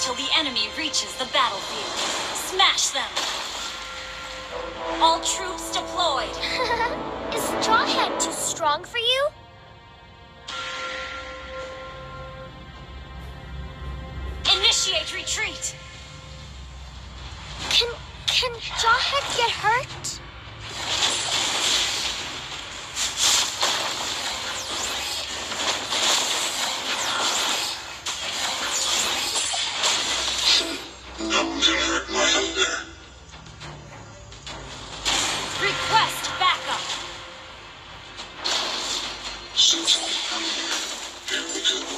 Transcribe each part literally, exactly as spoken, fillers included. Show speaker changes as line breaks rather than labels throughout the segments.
until the enemy reaches the battlefield. Smash them! All troops deployed!
Is Strawhead too strong for you?
Initiate retreat!
Can... can Jawhead get hurt?
Request backup!
Here we go.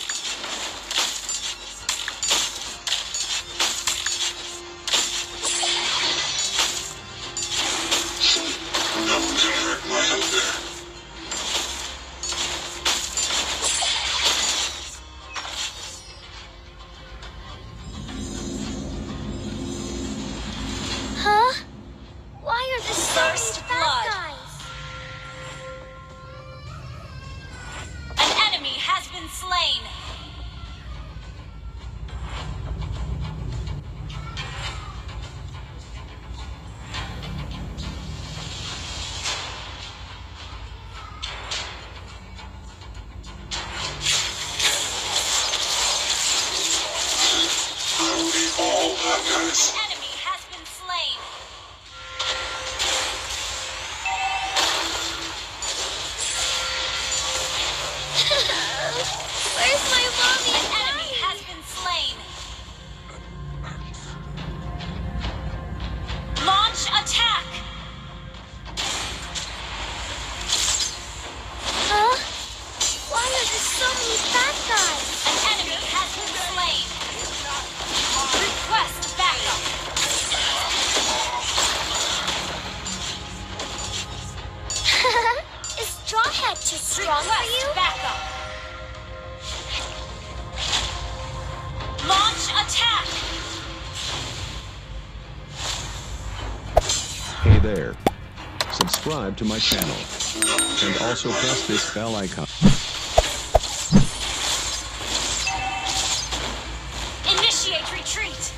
No one can hurt my hunger.
Huh? Why are there so many
First
bad
blood.
guys?
An enemy has been slain!
I'll be all bad guys.
Enemy has been slain!
Where's my mommy
An
and
enemy
daddy?
has been slain! Launch attack!
Huh? Why are there so many bad guys?
An enemy has been slain! Request backup!
Is Strawhead too strong for you?
Request backup! Launch attack!
Hey there. Subscribe to my channel. And also press this bell icon.
Initiate retreat!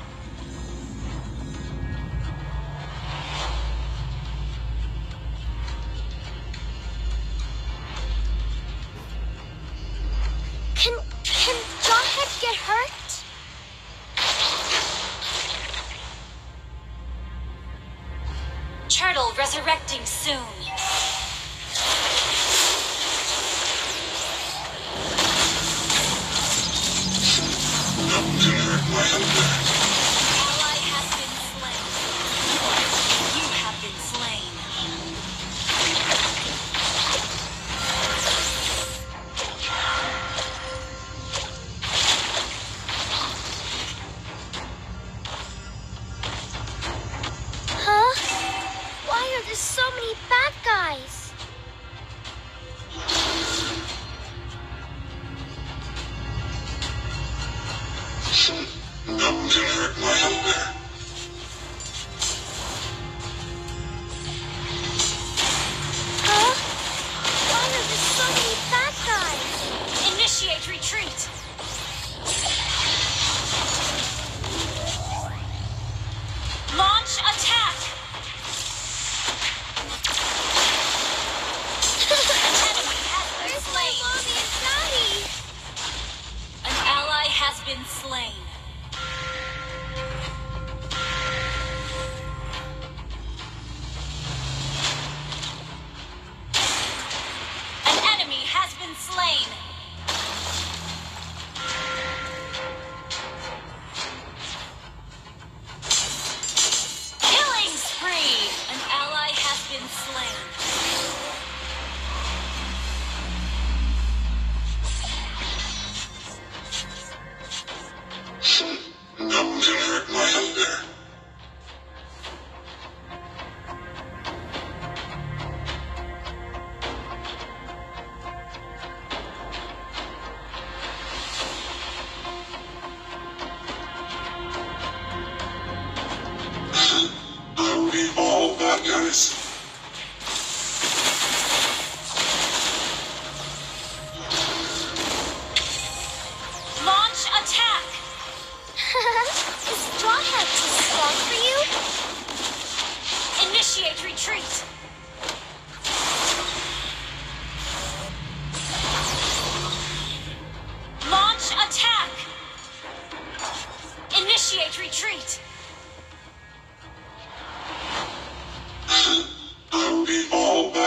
Can... can Jawhead get hurt?
Turtle resurrecting soon.
No one can hurt my hunger.
Ally has been slain. You have been slain.
Huh? Why are there so many bad guys?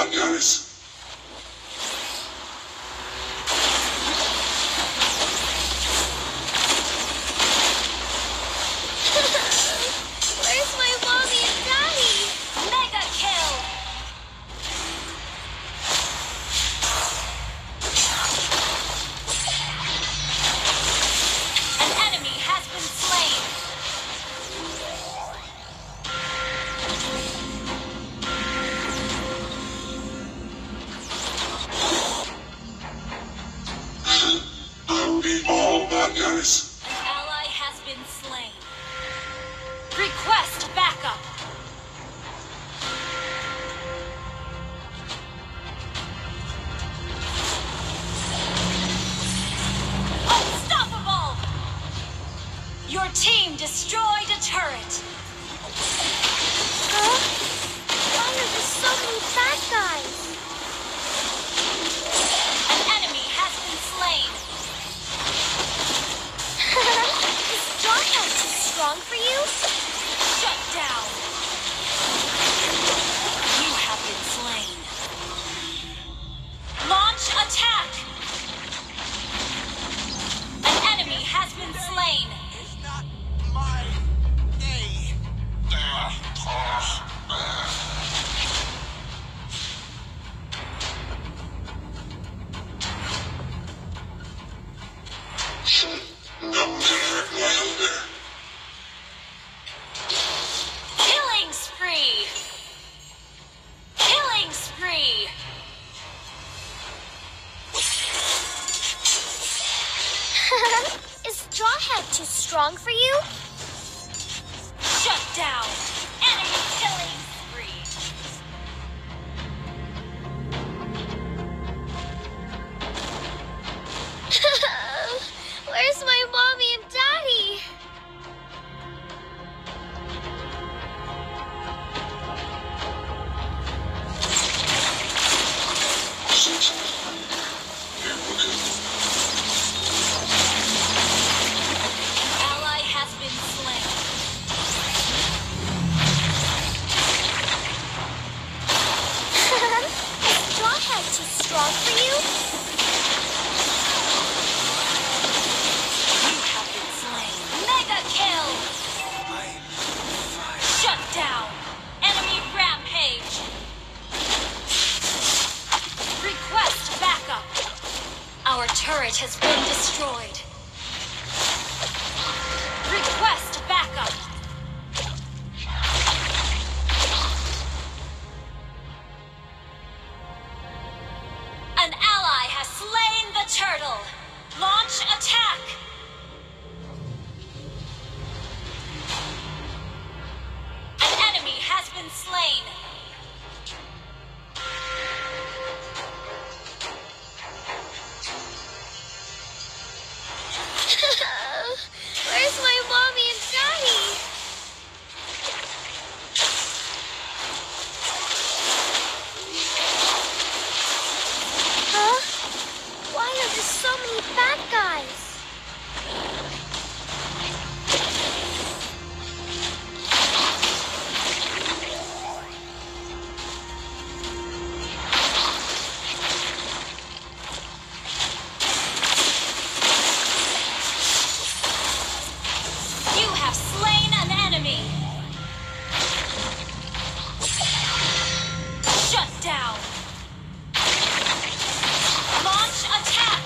bad guys.
Where's my mommy and daddy?
Mega kill! An enemy has been slain.
I'll beat all bad guys.
An ally has been slain. Request backup. Unstoppable! Your team destroyed a turret.
Huh? Why are there so many bad guys?
An enemy has been slain.
Is Straw Hat too strong for you?
Shut down. You have been slain. Launch attack. An enemy has been slain.
It's not my day.
Killing spree. Killing spree.
Is Straw Hat too strong for you?
Shut down. Enemy killing spree.
Where's my mommy and daddy?
Ally has been slain.
Is Straw Hat too strong for you?
You have been slain. Mega kill. Shut down. Enemy rampage. Request backup. Our turret has been destroyed. Request backup. An ally has slain the turtle. Launch attack. An enemy has been slain.
Where's my mommy and daddy? Huh? Why are there so many bad guys?
You have slain an enemy. Shut down. Launch attack.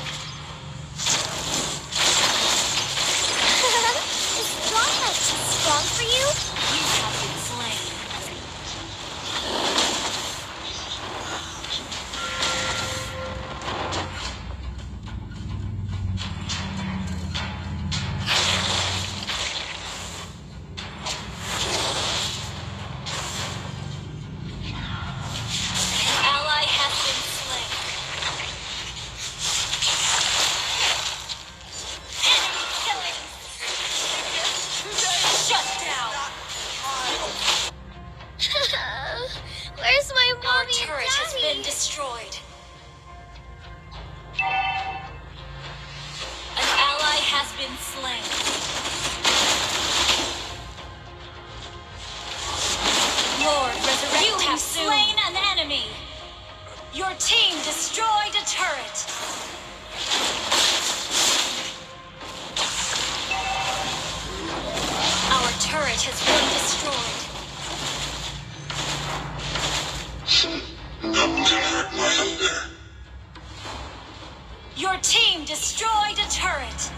Is Straw Hat too strong for you?
You have been slain. Your team destroyed a turret. Our turret has been destroyed.
Double turret lander.
Your team destroyed a turret.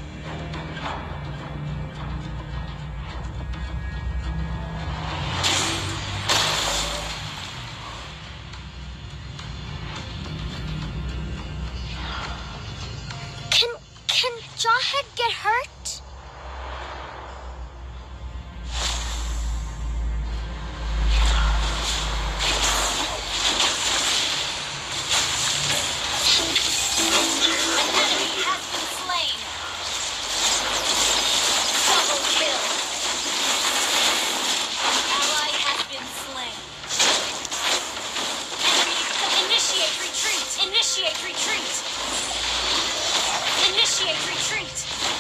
Can can Jawhead get hurt?
Initiate retreat! Initiate retreat!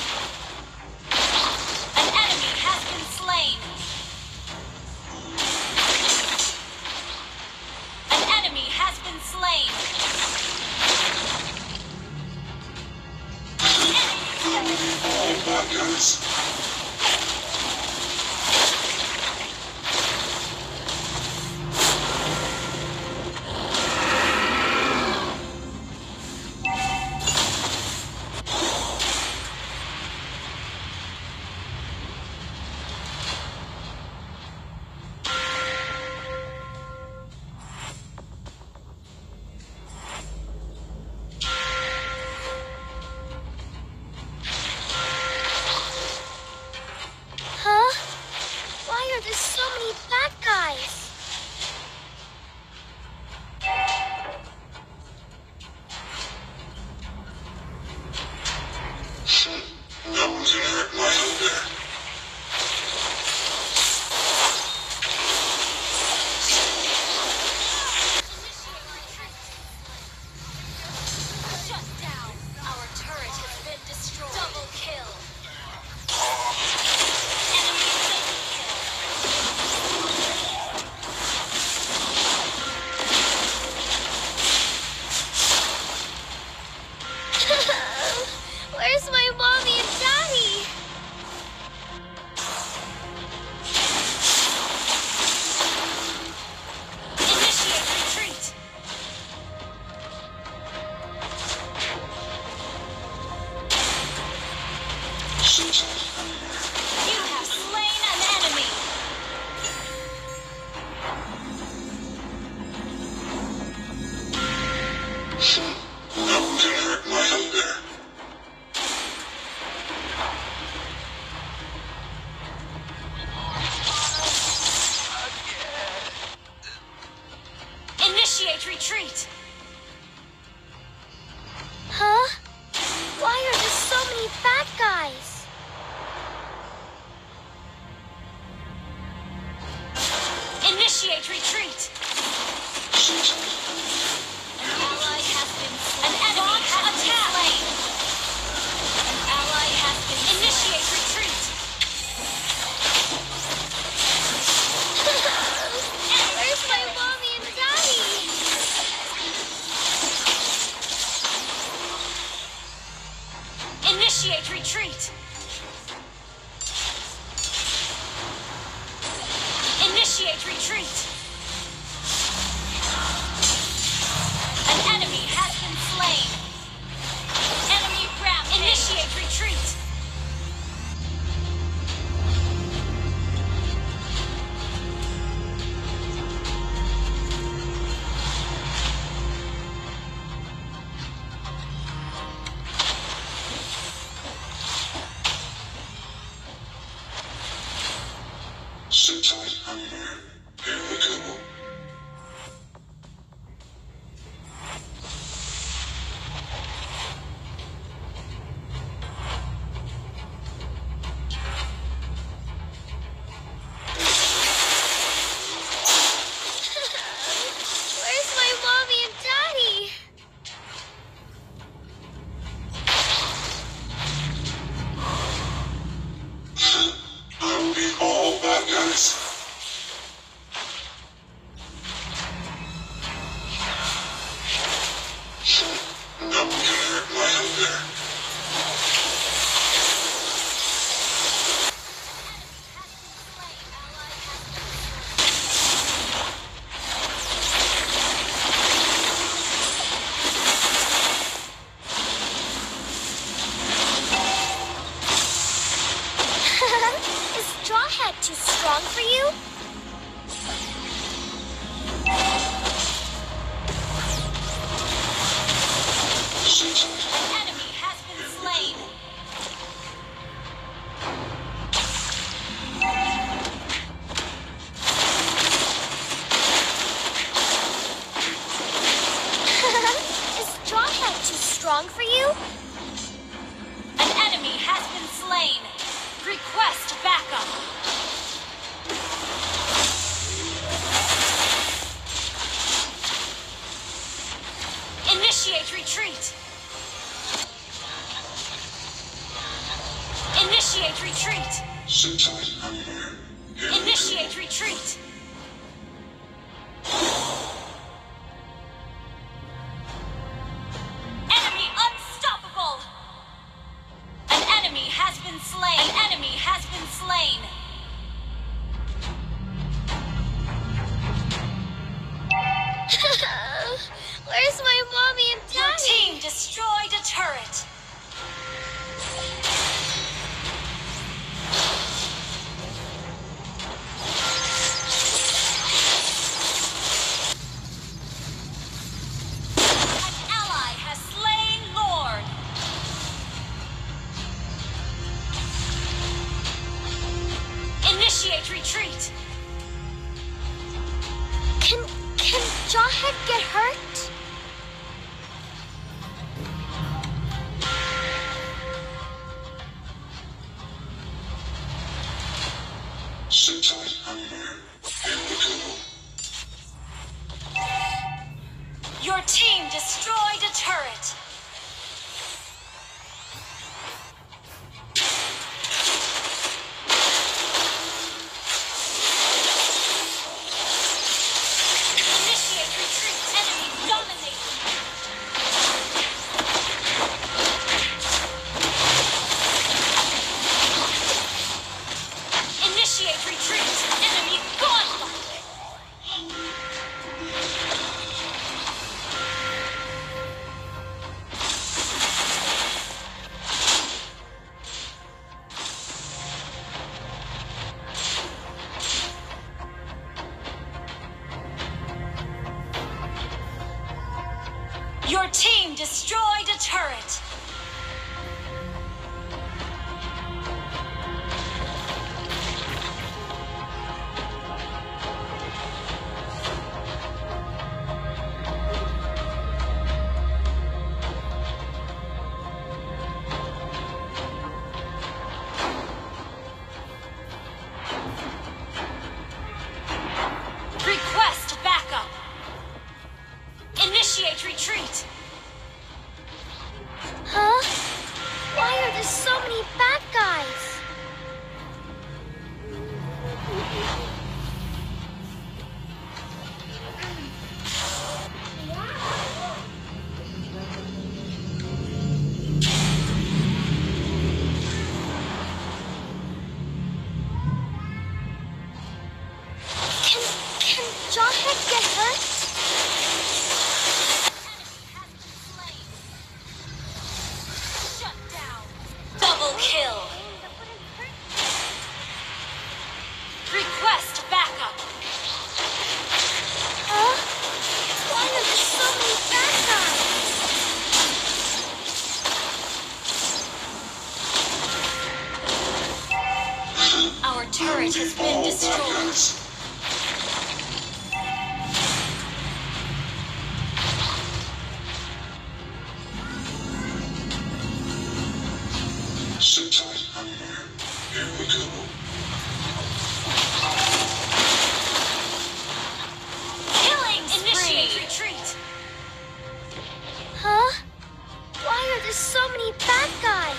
An enemy has been slain! An enemy has been slain!
All buttons.
Huh? Why are there so many bad guys?
Double turret lander.
Shut down! Our turret has been destroyed. Double kill! Enemy double kill!
Where's my mommy and daddy?
Initiate retreat! You have slain an enemy!
Double turret lander.
Initiate retreat!
Huh? Why are there so many bad guys?
Initiate retreat! An ally has been slain. An enemy has been slain. An ally has been initiate retreat.
Where's my mommy and daddy?
Initiate retreat. Initiate retreat. An enemy has been slain. Enemy rampage. Initiate retreat.
strong for you?
An enemy has been slain. Request backup. Initiate retreat. Initiate retreat.
Sit tight, I'm here. Here we
Initiate retreat. Enemy unstoppable. An enemy has been slain. An enemy has been slain.
Where's my mommy and
Your
daddy?
team destroyed a turret. An ally has slain Lord. Initiate retreat.
Can can Jawhead get hurt?
Sit tight, I'm here. Here we go.
Your team destroyed a turret. Initiate retreat. Enemy dominated. Initiate retreat. Enemy godlike. Your team destroyed a turret. Request backup. Initiate retreat.
Huh? Why are there so many bad guys? Can can Jawhead get hurt?
Shut down. Double kill. Request backup.
Huh? Why are there so many bad guys?
Our turret has been destroyed.
Sit tight, I'm here. Here we go.
Killing Initiate retreat.
Huh? Why are there so many bad guys?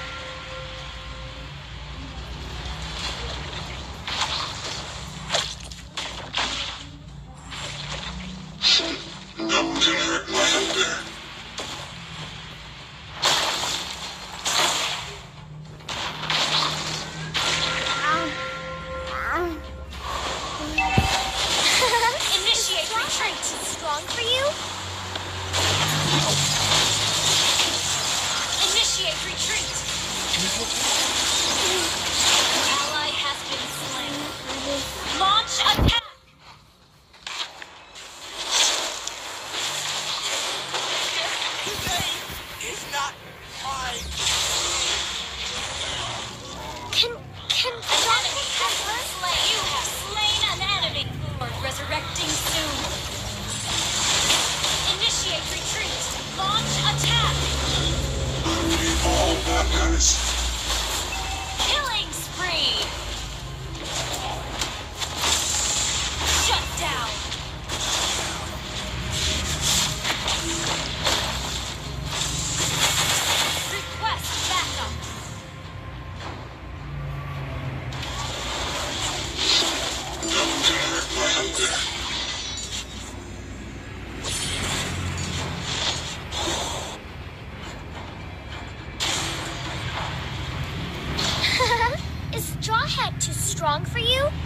No one can hurt my hunger.
Initiate retreat.
Strong for you?
Initiate retreat.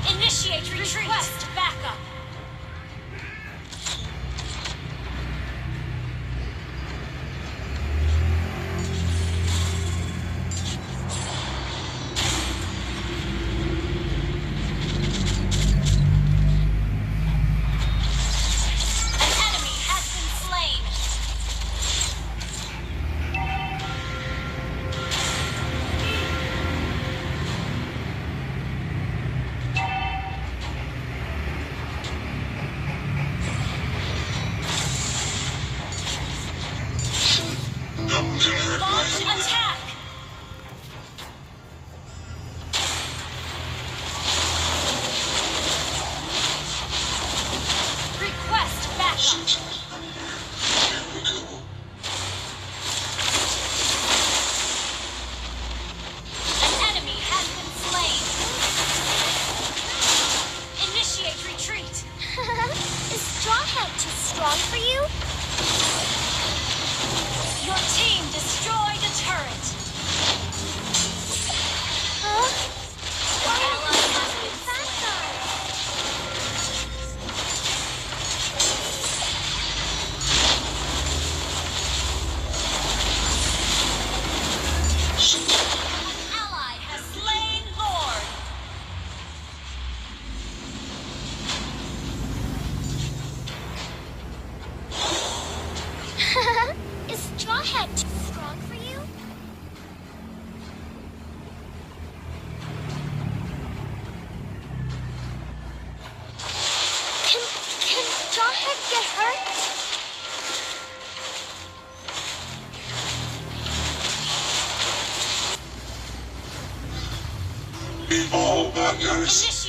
Initiate retreat. Request backup. An enemy has been slain. Launch attack! Request backup! An enemy has been slain. Initiate retreat.
Is Straw Hat too strong for you?
Your team destroyed a turret.
Huh? Why
Ally
are there
has
so many
been
bad guys?
An ally has slain Lord.
Is Straw Hat too strong for you? Can, can Straw Hat get hurt?
All bad guys.